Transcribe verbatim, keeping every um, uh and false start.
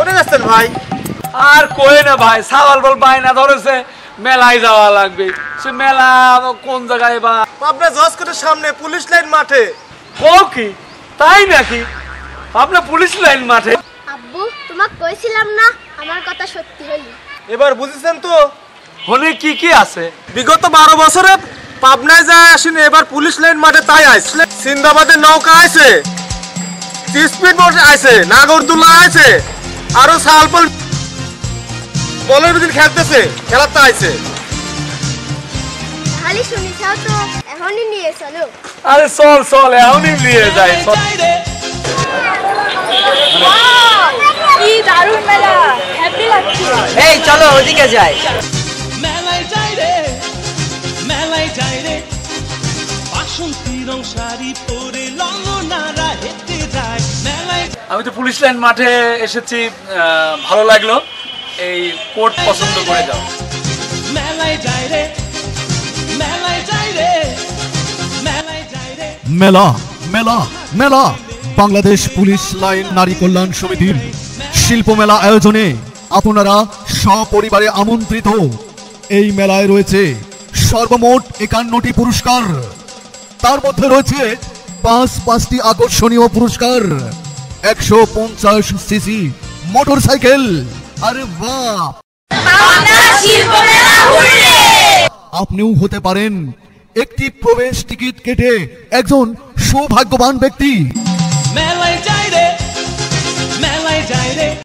কোনে যাচ্ছেন ভাই? আর কই না ভাই, সাওয়াল বল বায়না ধরেছে মেলায় যাওয়া লাগবে। সে মেলা কোন জায়গায় বা? আপনার জজকোর্টের সামনে পুলিশ লাইন মাঠে। ও কি তাই নাকি? আপনার পুলিশ লাইন মাঠে? আব্বু তোমাকে কইছিলাম না আমার কথা সত্যি হলো। এবার বুঝেছেন তো হলে কি কি আছে? বিগত বারো বছরে পাবনায় যায় আসেনি, এবার পুলিশ লাইন মাঠে তাই আইছে। সিন্দাবাদের নৌকা আইছে, স্পিড বোট আইছে, নাগরদোলা আইছে, আরো সালপল বলের ভিতর খেলতেছে, খেলাতে আইছে। খালি শুনিছাও তো, এখনই নিয়ে চলো। আরে চল চল এখনই নিয়ে যাই। কি দারুণ মেলা, হ্যাপি লাগছে। এই চলো ওদিকে যাই। মেলায় যাই রে, মেলায় যাই রে, বাসন্তী রং শাড়ি পরে ললনারা হেঁটে যায় মেলায়। আমি তো পুলিশ লাইন মাঠে এসেছি, ভালো লাগলো। এই কোট পছন্দ করে যাও। মেলায় যাই রে, মেলায় যাই রে, মেলায় যাই রে। মেলা মেলা মেলা বাংলাদেশ পুলিশ লাইন নারী কল্যাণ সমিতির শিল্প মেলা আয়োজনে আপনারা সপরিবারে আমন্ত্রিত। এই মেলায় রয়েছে সর্বমোট একান্নটি পুরস্কার, তার মধ্যে রয়েছে পাঁচ পাঁচটি আকর্ষণীয় পুরস্কার, একশো পঞ্চাশ সিসি মোটর সাইকেল। আরে বাহ, আপনিও হতে পারেন একটি প্রবেশ টিকিট কেটে একজন সৌভাগ্যবান ব্যক্তি। মেলায় যাই রে, মেলায় যাই রে।